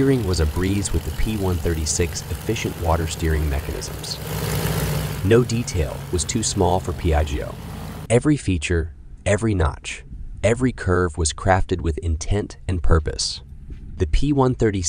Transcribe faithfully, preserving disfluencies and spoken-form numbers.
Steering was a breeze with the P one thirty-six efficient water steering mechanisms. No detail was too small for Piaggio. Every feature, every notch, every curve was crafted with intent and purpose. The P one thirty-six